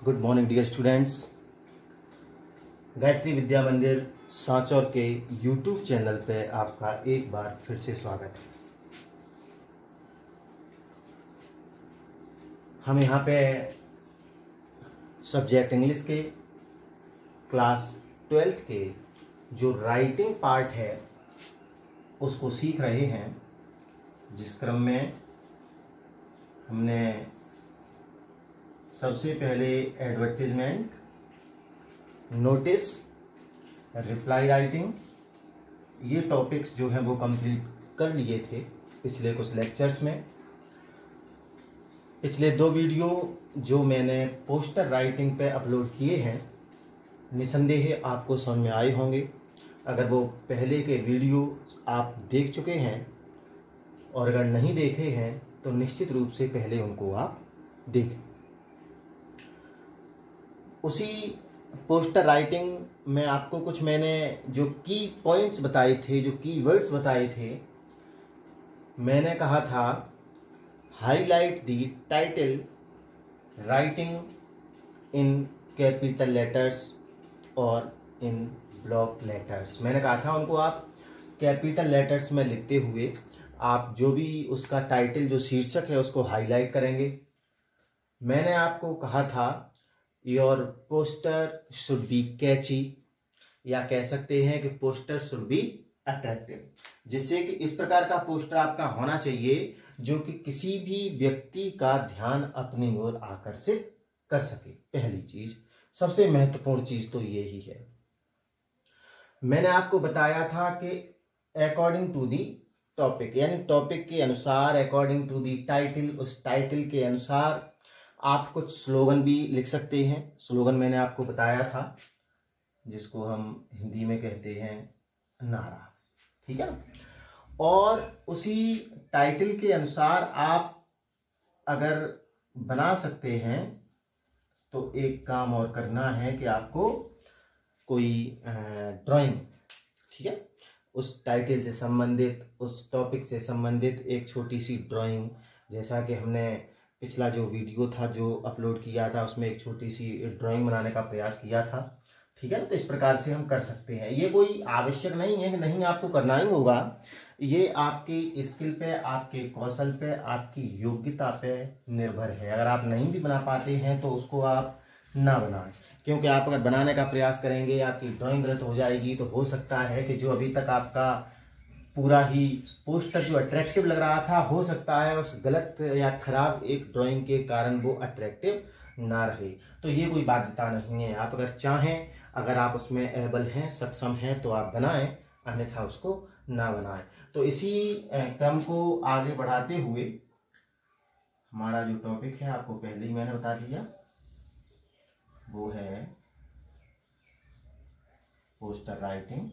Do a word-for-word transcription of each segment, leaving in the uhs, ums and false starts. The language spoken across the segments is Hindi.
Good morning dear students. Gayatri Vidya Mandir Sanchore के यूट्यूब चैनल पे आपका एक बार फिर से स्वागत है। हम यहाँ पे सब्जेक्ट इंग्लिश के क्लास ट्वेल्थ के जो राइटिंग पार्ट है उसको सीख रहे हैं, जिस क्रम में हमने सबसे पहले एडवर्टीजमेंट, नोटिस, रिप्लाई राइटिंग, ये टॉपिक्स जो हैं वो कंप्लीट कर लिए थे पिछले कुछ लेक्चर्स में। पिछले दो वीडियो जो मैंने पोस्टर राइटिंग पे अपलोड किए हैं निसंदेह आपको समझ में आए होंगे। अगर वो पहले के वीडियो आप देख चुके हैं और अगर नहीं देखे हैं तो निश्चित रूप से पहले उनको आप देखें। उसी पोस्टर राइटिंग में आपको कुछ मैंने जो की पॉइंट्स बताए थे, जो की वर्ड्स बताए थे, मैंने कहा था highlight the title writing in capital letters और इन ब्लॉक लेटर्स। मैंने कहा था उनको आप कैपिटल लेटर्स में लिखते हुए आप जो भी उसका टाइटल, जो शीर्षक है, उसको हाईलाइट करेंगे। मैंने आपको कहा था your poster should be catchy, या कह सकते हैं कि पोस्टर शुड बी अट्रैक्टिव, जिससे कि इस प्रकार का पोस्टर आपका होना चाहिए जो कि किसी भी व्यक्ति का ध्यान अपनी ओर आकर्षित कर सके। पहली चीज, सबसे महत्वपूर्ण चीज तो यही है। मैंने आपको बताया था कि अकॉर्डिंग टू दी टॉपिक, यानी टॉपिक के अनुसार, अकॉर्डिंग टू दी टाइटल, उस टाइटल के अनुसार आप कुछ स्लोगन भी लिख सकते हैं। स्लोगन मैंने आपको बताया था, जिसको हम हिंदी में कहते हैं नारा, ठीक है ना। और उसी टाइटल के अनुसार आप अगर बना सकते हैं तो एक काम और करना है कि आपको कोई ड्राइंग, ठीक है, उस टाइटल से संबंधित, उस टॉपिक से संबंधित एक छोटी सी ड्राइंग, जैसा कि हमने पिछला जो वीडियो था जो अपलोड किया था उसमें एक छोटी सी ड्राइंग बनाने का प्रयास किया था, ठीक है। तो इस प्रकार से हम कर सकते हैं। ये कोई आवश्यक नहीं है कि नहीं आपको करना ही होगा, ये आपकी स्किल पे, आपके कौशल पे, आपकी योग्यता पे निर्भर है। अगर आप नहीं भी बना पाते हैं तो उसको आप ना बनाएं, क्योंकि आप अगर बनाने का प्रयास करेंगे आपकी ड्राइंग गलत हो जाएगी तो हो सकता है कि जो अभी तक आपका पूरा ही पोस्टर जो अट्रैक्टिव लग रहा था, हो सकता है उस गलत या खराब एक ड्राइंग के कारण वो अट्रैक्टिव ना रहे। तो ये कोई बाध्यता नहीं है। आप अगर चाहें, अगर आप उसमें एबल हैं, सक्षम हैं, तो आप बनाएं, अन्यथा उसको ना बनाएं। तो इसी क्रम को आगे बढ़ाते हुए हमारा जो टॉपिक है आपको पहले ही मैंने बता दिया, वो है पोस्टर राइटिंग,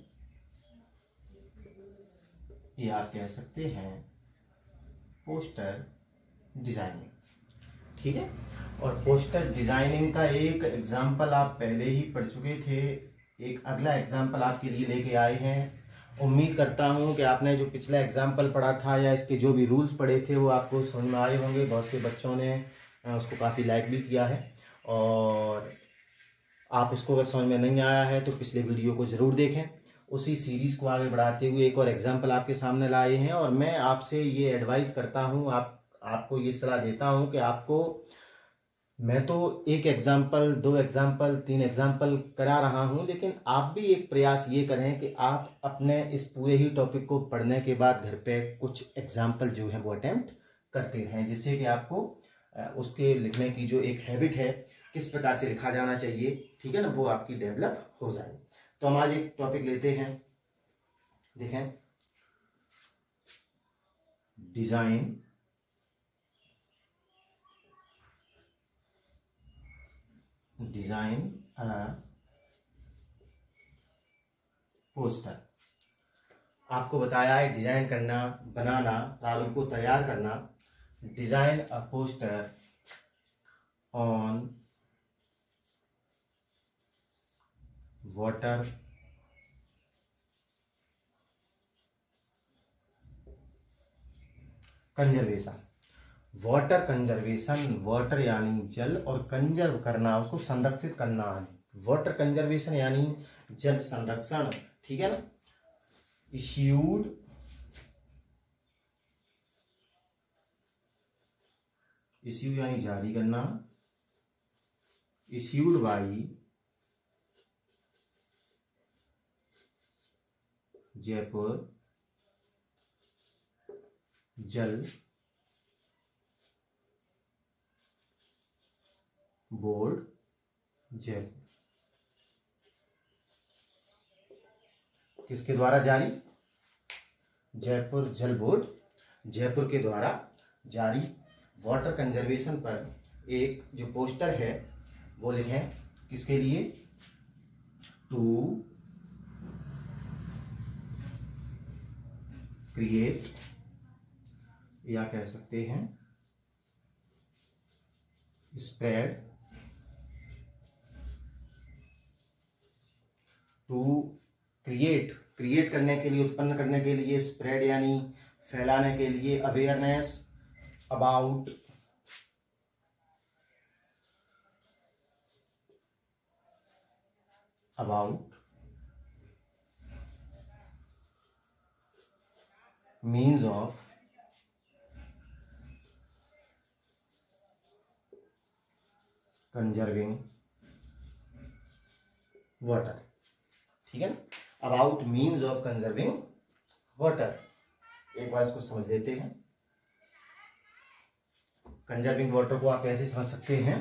या आप कह सकते हैं पोस्टर डिजाइनिंग, ठीक है। और पोस्टर डिजाइनिंग का एक एग्जाम्पल आप पहले ही पढ़ चुके थे, एक अगला एग्जाम्पल आपके लिए लेके आए हैं। उम्मीद करता हूं कि आपने जो पिछला एग्जाम्पल पढ़ा था या इसके जो भी रूल्स पढ़े थे वो आपको समझ में आए होंगे। बहुत से बच्चों ने उसको काफ़ी लाइक भी किया है, और आप उसको अगर समझ में नहीं आया है तो पिछले वीडियो को ज़रूर देखें। उसी सीरीज को आगे बढ़ाते हुए एक और एग्जाम्पल आपके सामने लाए हैं, और मैं आपसे ये एडवाइस करता हूं, आप आपको ये सलाह देता हूं कि आपको, मैं तो एक एग्जाम्पल, दो एग्जाम्पल, तीन एग्जाम्पल करा रहा हूं, लेकिन आप भी एक प्रयास ये करें कि आप अपने इस पूरे ही टॉपिक को पढ़ने के बाद घर पे कुछ एग्जाम्पल जो है वो अटेम्प्ट करते रहें, जिससे कि आपको उसके लिखने की जो एक हैबिट है, किस प्रकार से लिखा जाना चाहिए, ठीक है ना, वो आपकी डेवलप हो जाए। तो हम आज एक टॉपिक लेते हैं, देखें, डिजाइन डिजाइन अ पोस्टर। आपको बताया है डिजाइन करना, बनाना, प्रारूप को तैयार करना। Design a poster on water conservation. Water conservation, water यानी जल, और कंजर्व करना, उसको संरक्षित करना है। वाटर कंजर्वेशन यानी जल संरक्षण, ठीक है ना। इश्यूड इश्यू यानी जारी करना, issued by Jaipur Jal board Jaipur. किसके द्वारा जारी? जयपुर जल बोर्ड जयपुर के द्वारा जारी। वाटर कंजर्वेशन पर एक जो पोस्टर है वो लिखें, किसके लिए? टू क्रिएट, या कह सकते हैं स्प्रेड, टू क्रिएट, क्रिएट करने के लिए, उत्पन्न करने के लिए, स्प्रेड यानी फैलाने के लिए, awareness about about means of conserving water, ठीक है ना। About means of conserving water, एक बार इसको समझ लेते हैं। कंजर्विंग वाटर को आप ऐसे समझ सकते हैं,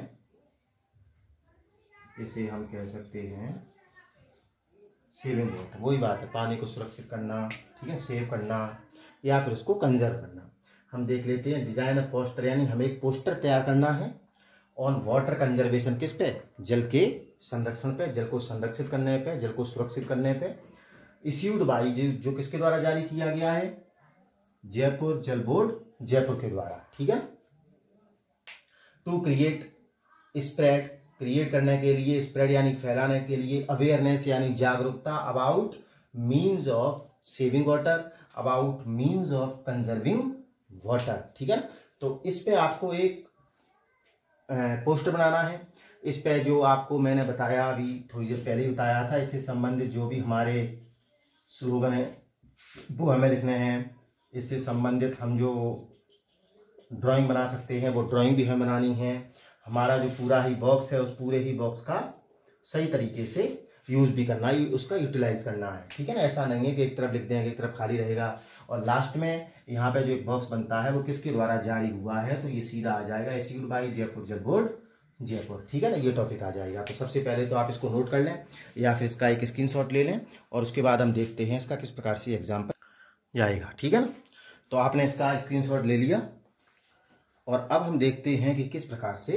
इसे हम कह सकते हैं सेविंग वाटर, वही बात है, पानी को सुरक्षित करना, ठीक है, सेव करना या फिर उसको कंजर्व करना। हम देख लेते हैं डिजाइन ऑफ पोस्टर, यानी हमें एक पोस्टर तैयार करना है ऑन वाटर कंजर्वेशन, किस पे? जल के संरक्षण पे, जल को संरक्षित करने पे, जल को सुरक्षित करने पे। इश्यूड बाई, जो किसके द्वारा जारी किया गया है? जयपुर जल बोर्ड जयपुर के द्वारा, ठीक है। टू क्रिएट स्प्रेड, क्रिएट करने के लिए, स्प्रेड यानी फैलाने के लिए, अवेयरनेस यानी जागरूकता, about means of saving water, about means of conserving water, ठीक है। तो इस पे आपको एक पोस्टर बनाना है। इस पे जो आपको मैंने बताया अभी थोड़ी देर पहले ही बताया था, इससे संबंधित जो भी हमारे स्लोगन है वो हमें लिखने हैं। इससे संबंधित हम जो ड्राइंग बना सकते हैं वो ड्राइंग भी हमें बनानी है। हमारा जो पूरा ही बॉक्स है उस पूरे ही बॉक्स का सही तरीके से यूज भी करना है, उसका यूटिलाइज करना है, ठीक है ना। ऐसा नहीं है कि एक तरफ लिख देंगे एक तरफ खाली रहेगा। और लास्ट में यहाँ पे जो एक बॉक्स बनता है वो किसके द्वारा जारी हुआ है, तो ये सीधा आ जाएगा issued by Jaipur Jal board Jaipur, ठीक है ना, ये टॉपिक आ जाएगा। तो सबसे पहले तो आप इसको नोट कर लें या फिर इसका एक स्क्रीनशॉट ले लें, और उसके बाद हम देखते हैं इसका किस प्रकार से एग्जाम्पल आएगा, ठीक है ना। तो आपने इसका स्क्रीनशॉट ले लिया और अब हम देखते हैं कि किस प्रकार से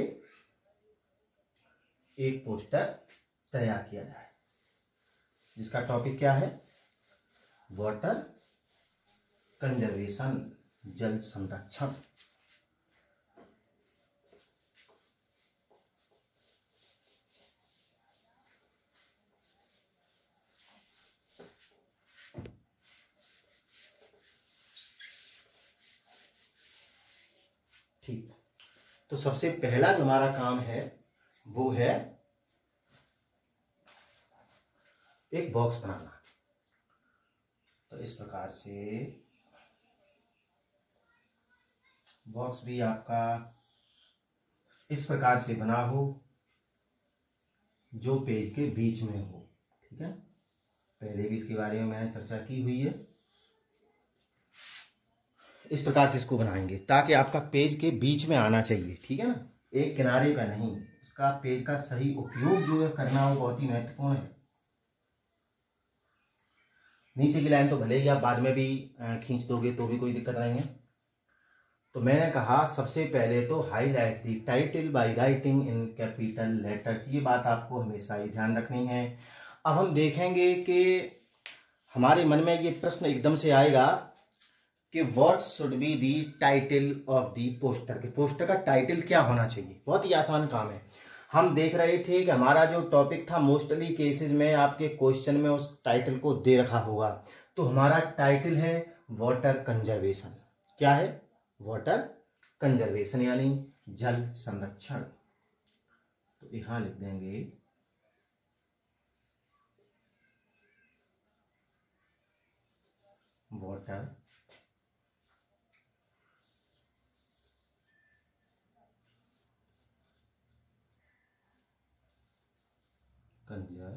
एक पोस्टर तैयार किया जाए, जिसका टॉपिक क्या है? वाटर कंजर्वेशन, जल संरक्षण। ठीक, तो सबसे पहला जो हमारा काम है वो है एक बॉक्स बनाना। तो इस प्रकार से बॉक्स भी आपका इस प्रकार से बना हो जो पेज के बीच में हो, ठीक है। पहले भी इसके बारे में मैंने चर्चा की हुई है। इस प्रकार से इसको बनाएंगे ताकि आपका पेज के बीच में आना चाहिए, ठीक है ना, एक किनारे का नहीं। उसका पेज का सही उपयोग जो है करना वो बहुत ही महत्वपूर्ण है। नीचे की लाइन तो भले ही आप बाद में भी खींच दोगे तो भी कोई दिक्कत नहीं है। तो मैंने कहा सबसे पहले तो highlight the title by writing in capital letters, ये बात आपको हमेशा ही ध्यान रखनी है। अब हम देखेंगे कि हमारे मन में ये प्रश्न एकदम से आएगा कि what should be the title of the poster, के पोस्टर का टाइटल क्या होना चाहिए। बहुत ही आसान काम है। हम देख रहे थे कि हमारा जो टॉपिक था मोस्टली केसेस में आपके क्वेश्चन में उस टाइटल को दे रखा होगा। तो हमारा टाइटल है वाटर कंजर्वेशन। क्या है? वाटर कंजर्वेशन यानी जल संरक्षण। तो यहां लिख देंगे वाटर कंजर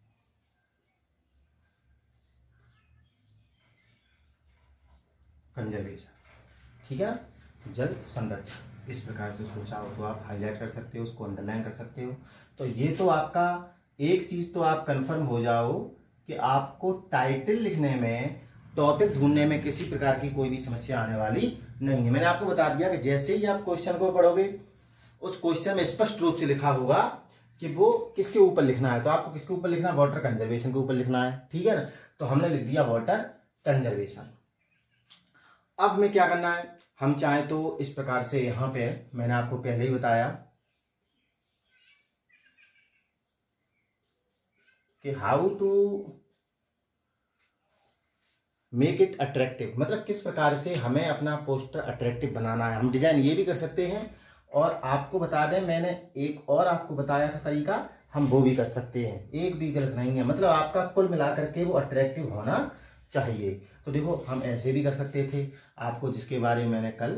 कंजर्वेशन, ठीक है, जल संरक्षण। इस प्रकार से उसको चाहो तो आप हाईलाइट कर सकते हो, उसको अंडरलाइन कर सकते हो। तो ये तो आपका एक चीज तो आप कंफर्म हो जाओ कि आपको टाइटल लिखने में, टॉपिक ढूंढने में किसी प्रकार की कोई भी समस्या आने वाली नहीं है। मैंने आपको बता दिया कि जैसे ही आप क्वेश्चन को पढ़ोगे उस क्वेश्चन में स्पष्ट रूप से लिखा होगा कि वो किसके ऊपर लिखना है। तो आपको किसके ऊपर लिखना है? वाटर कंजर्वेशन के ऊपर लिखना है, ठीक है ना। तो हमने लिख दिया वाटर कंजर्वेशन। अब हमें क्या करना है, हम चाहें तो इस प्रकार से, यहां पे मैंने आपको पहले ही बताया कि how to make it attractive, मतलब किस प्रकार से हमें अपना पोस्टर अट्रैक्टिव बनाना है। हम डिजाइन ये भी कर सकते हैं, और आपको बता दें मैंने एक और आपको बताया था तरीका, हम वो भी कर सकते हैं, एक भी गलत नहीं है। मतलब आपका कुल मिलाकर के वो अट्रैक्टिव होना चाहिए। तो देखो हम ऐसे भी कर सकते थे, आपको जिसके बारे में मैंने कल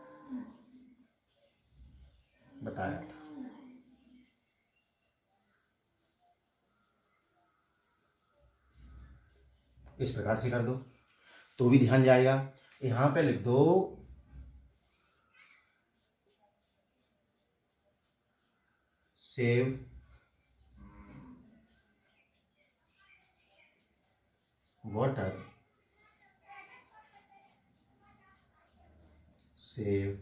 बताया था। इस प्रकार से कर दो तो भी ध्यान जाएगा। यहां पे लिख दो सेव वाटर, सेव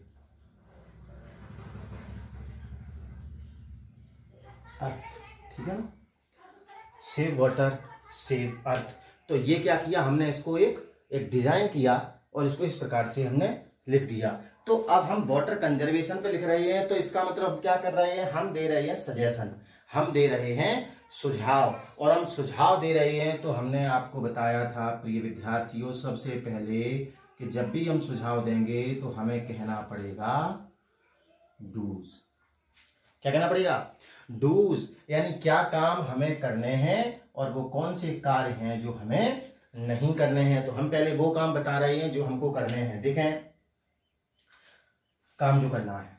अर्थ, ठीक है ना, सेव वाटर सेव अर्थ। तो ये क्या किया हमने, इसको एक एक डिजाइन किया और इसको इस प्रकार से हमने लिख दिया। तो अब हम वाटर कंजर्वेशन पे लिख रहे हैं, तो इसका मतलब क्या कर रहे हैं, हम दे रहे हैं सजेशन, हम दे रहे हैं सुझाव। और हम सुझाव दे रहे हैं तो हमने आपको बताया था प्रिय विद्यार्थियों सबसे पहले कि जब भी हम सुझाव देंगे तो हमें कहना पड़ेगा डूज। क्या कहना पड़ेगा? डूज, यानी क्या काम हमें करने हैं और वो कौन से कार्य हैं जो हमें नहीं करने हैं। तो हम पहले वो काम बता रहे हैं जो हमको करने हैं। देखें काम जो करना है,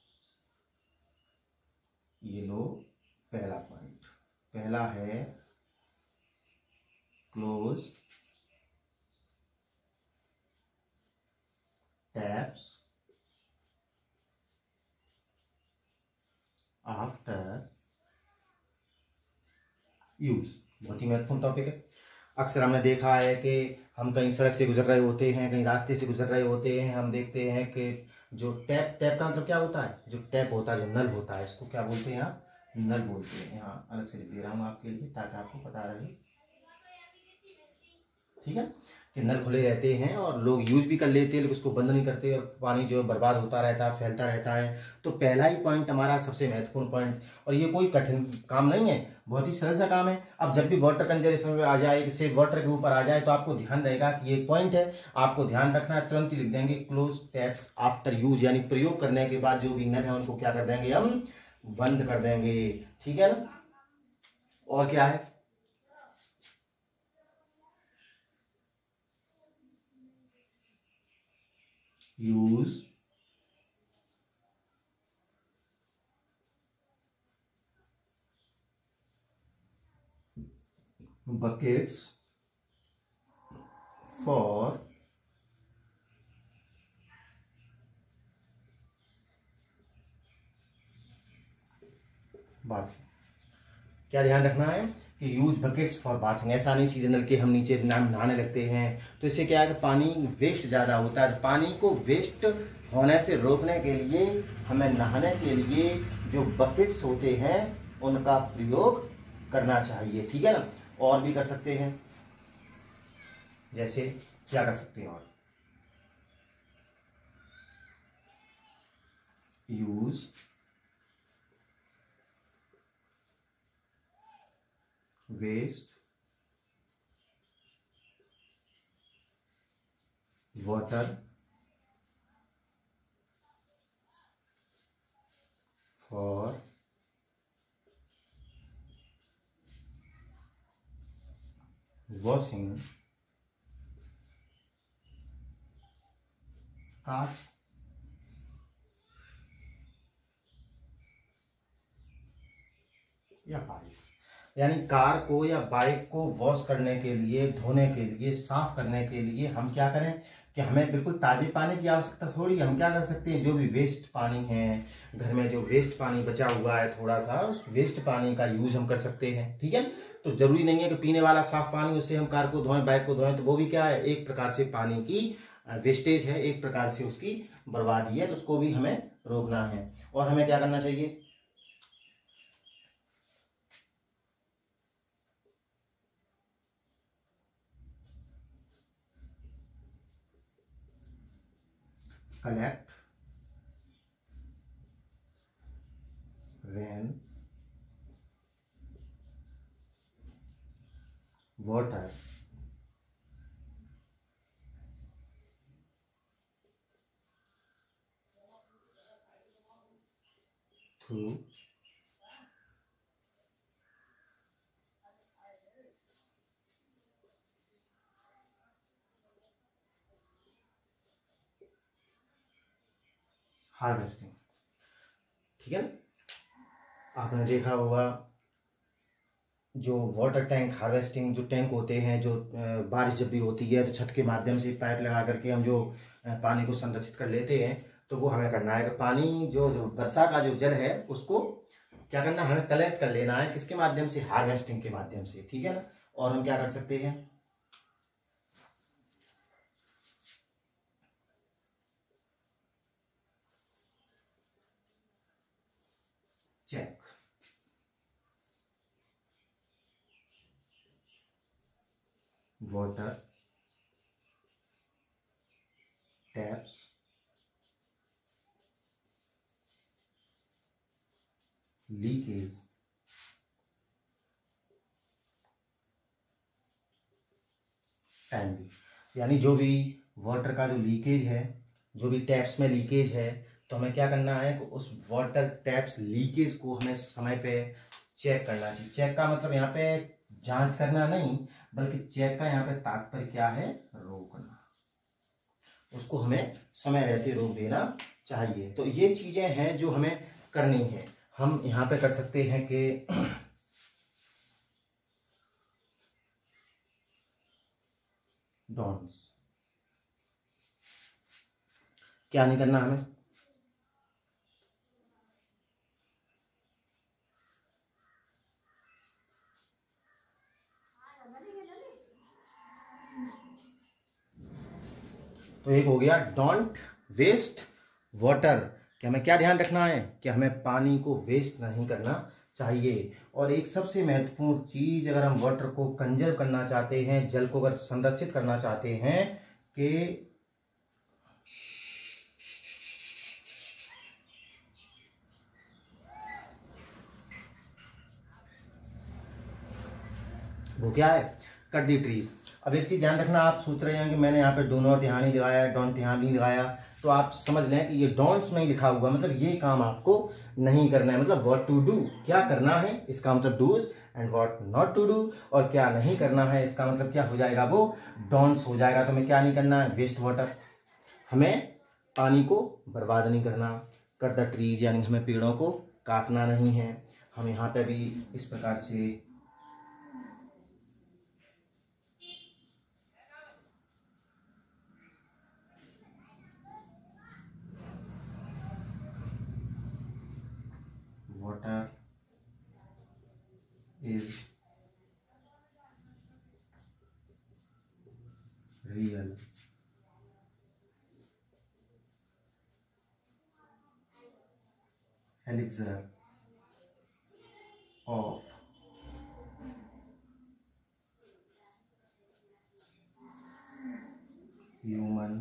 ये लो पहला पॉइंट, पहला है क्लोज टैप्स आफ्टर यूज। बहुत ही महत्वपूर्ण टॉपिक है। अक्सर हमने देखा है कि हम कहीं सड़क से गुजर रहे होते हैं, कहीं रास्ते से गुजर रहे होते हैं, हम देखते हैं कि जो टैप, टैप का मतलब क्या होता है, जो टैप होता है, जो नल होता है, इसको क्या बोलते हैं आप? नल बोलते हैं। यहाँ अलग से लिख दे रहा हूँ आपके लिए ताकि आपको पता रहे, ठीक है, कि नल खुले रहते हैं और लोग यूज भी कर लेते हैं लेकिन उसको बंद नहीं करते और पानी जो है बर्बाद होता रहता है, फैलता रहता है। तो पहला ही पॉइंट हमारा सबसे महत्वपूर्ण पॉइंट, और ये कोई कठिन काम नहीं है, बहुत ही सरल सा काम है। अब जब भी वाटर कंजर्वेशन में आ जाए, से वाटर के ऊपर आ जाए, तो आपको ध्यान रहेगा कि ये पॉइंट है, आपको ध्यान रखना है। तुरंत ही लिख देंगे क्लोज टैप्स आफ्टर यूज, यानी प्रयोग करने के बाद जो भी नल है उनको क्या कर देंगे, हम बंद कर देंगे, ठीक है ना। और क्या है, यूज buckets for बाथिंग। क्या ध्यान रखना है कि यूज बकेट्स फॉर बाथिंग। ऐसा नहीं सीधे नल के हम नीचे नहाने लगते हैं, तो इससे क्या है कि पानी वेस्ट ज्यादा होता है। पानी को वेस्ट होने से रोकने के लिए हमें नहाने के लिए जो बकेट्स होते हैं उनका प्रयोग करना चाहिए, ठीक है ना। और भी कर सकते हैं, जैसे क्या कर सकते हैं, और use waste water for washing cars या बाइक्स। यानी कार को या बाइक को वॉश करने के लिए, धोने के लिए, साफ करने के लिए हम क्या करें कि हमें बिल्कुल ताजे पानी की आवश्यकता थोड़ी। हम क्या कर सकते हैं, जो भी वेस्ट पानी है घर में, जो वेस्ट पानी बचा हुआ है थोड़ा सा, उस वेस्ट पानी का यूज हम कर सकते हैं। ठीक है, तो जरूरी नहीं है कि पीने वाला साफ पानी उससे हम कार को धोएं, बाइक को धोएं, तो वो भी क्या है, एक प्रकार से पानी की वेस्टेज है, एक प्रकार से उसकी बर्बादी है, तो उसको भी हमें रोकना है। और हमें क्या करना चाहिए, collect rain water through harvesting. ठीक है, आपने देखा होगा जो वाटर टैंक हार्वेस्टिंग, जो टैंक होते हैं, जो बारिश जब भी होती है तो छत के माध्यम से पाइप लगा करके हम जो पानी को संरक्षित कर लेते हैं, तो वो हमें करना है कि पानी जो, जो वर्षा का जो जल है उसको क्या करना है, हमें कलेक्ट कर लेना है। किसके माध्यम से, हार्वेस्टिंग के माध्यम से। ठीक है ना, और हम क्या कर सकते हैं, check water taps leakage timely. यानी जो भी वाटर का जो लीकेज है, जो भी टैप्स में लीकेज है, तो हमें क्या करना है, उस वाटर टैप्स लीकेज को हमें समय पे चेक करना चाहिए। चेक का मतलब यहाँ पे जांच करना नहीं, बल्कि चेक का यहाँ पे तात्पर्य क्या है, रोकना। उसको हमें समय रहते रोक देना चाहिए। तो ये चीजें हैं जो हमें करनी है। हम यहाँ पे कर सकते हैं कि डॉन्स, क्या नहीं करना हमें, तो एक हो गया डोंट वेस्ट वाटर, कि हमें क्या ध्यान रखना है कि हमें पानी को वेस्ट नहीं करना चाहिए। और एक सबसे महत्वपूर्ण चीज, अगर हम वाटर को कंजर्व करना चाहते हैं, जल को अगर संरक्षित करना चाहते हैं, कि वो क्या है, कट दी ट्रीज। अब एक चीज ध्यान रखना, आप सोच रहे हैं कि मैंने यहाँ पे डो नॉट यहाँ नहीं लगाया, डोंट यहाँ नहीं लगाया, तो आप समझ लें कि ये डोंट्स नहीं लिखा हुआ, मतलब ये काम आपको नहीं करना है। मतलब व्हाट टू डू, क्या करना है, इसका मतलब dos, and what not to do, और क्या नहीं करना है, इसका मतलब क्या हो जाएगा, वो डोंट्स हो जाएगा। तो हमें क्या नहीं करना है, वेस्ट वाटर, हमें पानी को बर्बाद नहीं करना, कट द ट्रीज यानी हमें पेड़ों को काटना नहीं है। हम यहाँ पे भी इस प्रकार से water is real elixir of human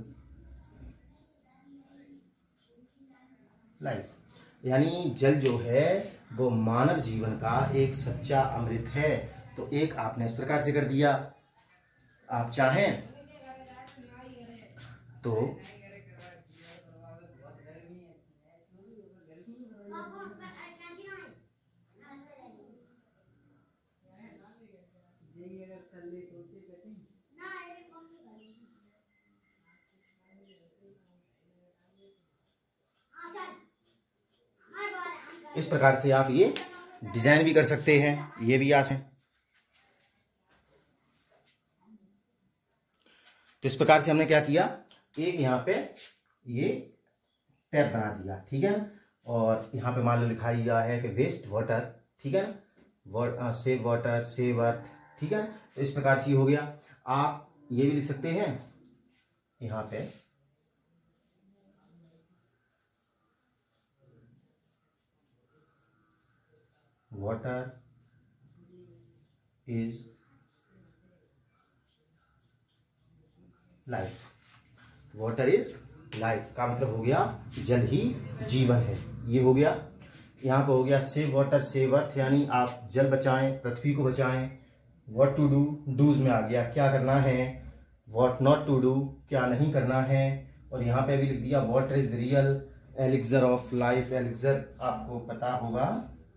life. यानी जल जो है वो मानव जीवन का एक सच्चा अमृत है। तो एक आपने इस प्रकार से कर दिया। आप चाहें तो इस प्रकार से आप ये डिजाइन भी कर सकते हैं, ये भी आसान। तो इस प्रकार से हमने क्या किया, एक यहाँ पे ये टैब बना दिया, ठीक है ना। और यहाँ पे मान लो लिखा गया है कि वेस्ट वाटर, ठीक है ना, सेव वाटर, सेव अर्थ, ठीक है। तो इस प्रकार से हो गया। आप ये भी लिख सकते हैं यहाँ पे water is life, water is life का मतलब हो गया जल ही जीवन है, ये हो गया। यहाँ पे हो गया सेव वाटर सेव अर्थ, यानी आप जल बचाएं, पृथ्वी को बचाएं। व्हाट टू डू, डूज में आ गया क्या करना है। व्हाट नॉट टू डू, क्या नहीं करना है। और यहाँ पे भी लिख दिया water is real elixir of life. Elixir आपको पता होगा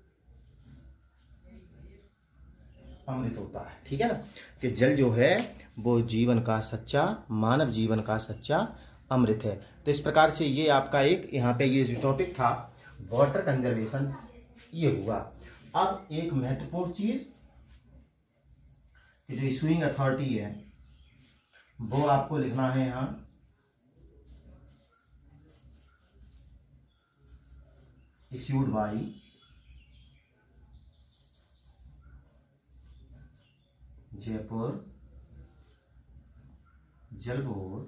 अमृत होता है, ठीक है ना, कि जल जो है वो जीवन का सच्चा, मानव जीवन का सच्चा अमृत है। तो इस प्रकार से ये आपका एक यहाँ पे ये जो टॉपिक था वाटर कंजर्वेशन, ये हुआ। अब एक महत्वपूर्ण चीज कि जो इशूइंग अथॉरिटी है वो आपको लिखना है यहां issued by Jaipur Jal board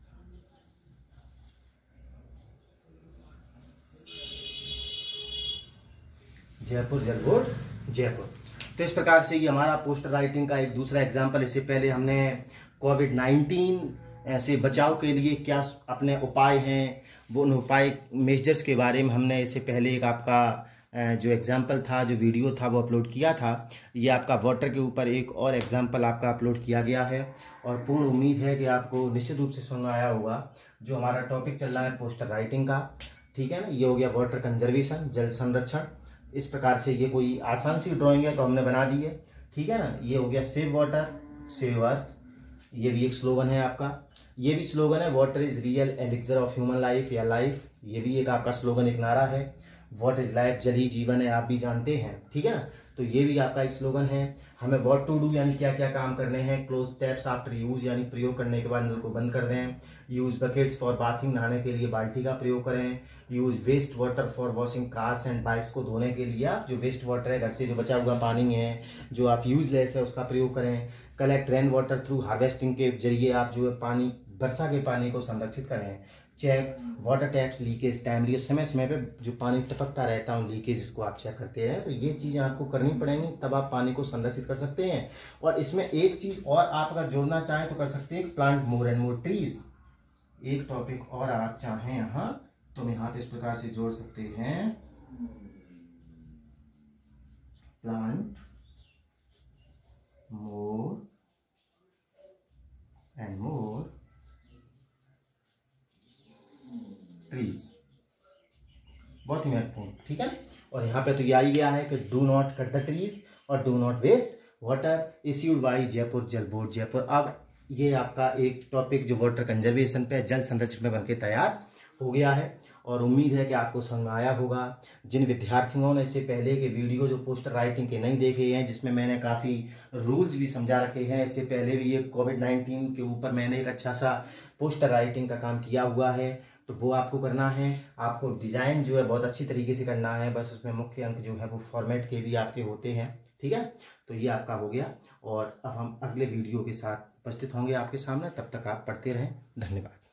Jaipur Jal board Jaipur. तो इस प्रकार से ये हमारा पोस्टर राइटिंग का एक दूसरा एग्जाम्पल। इससे पहले हमने कोविड नाइन्टीन से बचाव के लिए क्या अपने उपाय हैं, वो उन उपाय मेजर्स के बारे में हमने इससे पहले एक आपका जो एग्जाम्पल था, जो वीडियो था वो अपलोड किया था। ये आपका वाटर के ऊपर एक और एग्जाम्पल आपका अपलोड किया गया है और पूर्ण उम्मीद है कि आपको निश्चित रूप से समझ आया होगा। जो हमारा टॉपिक चल रहा है पोस्टर राइटिंग का, ठीक है ना, ये हो गया वाटर कंजर्वेशन, जल संरक्षण। इस प्रकार से ये कोई आसान सी ड्राइंग है तो हमने बना दी है, ठीक है ना। ये हो गया सेव वाटर सेव अर्थ, ये भी एक स्लोगन है आपका। ये भी स्लोगन है water is real elixir of human life या लाइफ, ये भी एक आपका स्लोगन, एक नारा है। व्हाट इज लाइफ, जल ही जीवन है, आप भी जानते हैं, ठीक है ना। तो ये भी आपका एक स्लोगन है। हमें व्हाट टू डू यानी क्या क्या काम करने हैं। क्लोज टैप्स आफ्टर यूज यानी प्रयोग करने के बाद नल को बंद कर दें। यूज बकेट्स फॉर बाथिंग, नहाने के लिए बाल्टी का प्रयोग करें। Use waste water for washing cars and bikes, को धोने के लिए आप जो वेस्ट वाटर है, घर से जो बचा हुआ पानी है जो आप यूजलेस है उसका प्रयोग करें। Collect rain water through harvesting, के जरिए आप जो है पानी, वर्षा के पानी को संरक्षित करें। Check water taps leakage timely, समय समय पे जो पानी टपकता रहता है लीकेज को आप चेक करते हैं। तो ये चीजें आपको करनी पड़ेंगी, तब आप पानी को संरक्षित कर सकते हैं। और इसमें एक चीज और आप अगर जोड़ना चाहें तो कर सकते हैं, plant more and more trees. एक टॉपिक और आप चाहें यहाँ तो हम यहाँ पे इस प्रकार से जोड़ सकते हैं, plant more and more trees, बहुत ही महत्वपूर्ण, ठीक है। और यहाँ पे तो ये आ ही गया है कि do not cut the trees और do not waste water, issued by Jaipur Jal board Jaipur. अब ये आपका एक टॉपिक जो वाटर कंजर्वेशन पे, जल संरक्षण में बनके तैयार हो गया है और उम्मीद है कि आपको समझ में आया होगा। जिन विद्यार्थियों ने इससे पहले के वीडियो जो पोस्टर राइटिंग के नहीं देखे हैं, जिसमें मैंने काफ़ी रूल्स भी समझा रखे हैं, इससे पहले भी ये कोविड नाइन्टीन के ऊपर मैंने एक अच्छा सा पोस्टर राइटिंग का काम किया हुआ है, तो वो आपको करना है। आपको डिज़ाइन जो है बहुत अच्छी तरीके से करना है, बस उसमें मुख्य अंक जो है वो फॉर्मेट के भी आपके होते हैं, ठीक है। तो ये आपका हो गया और अब हम अगले वीडियो के साथ उपस्थित होंगे आपके सामने। तब तक आप पढ़ते रहें, धन्यवाद।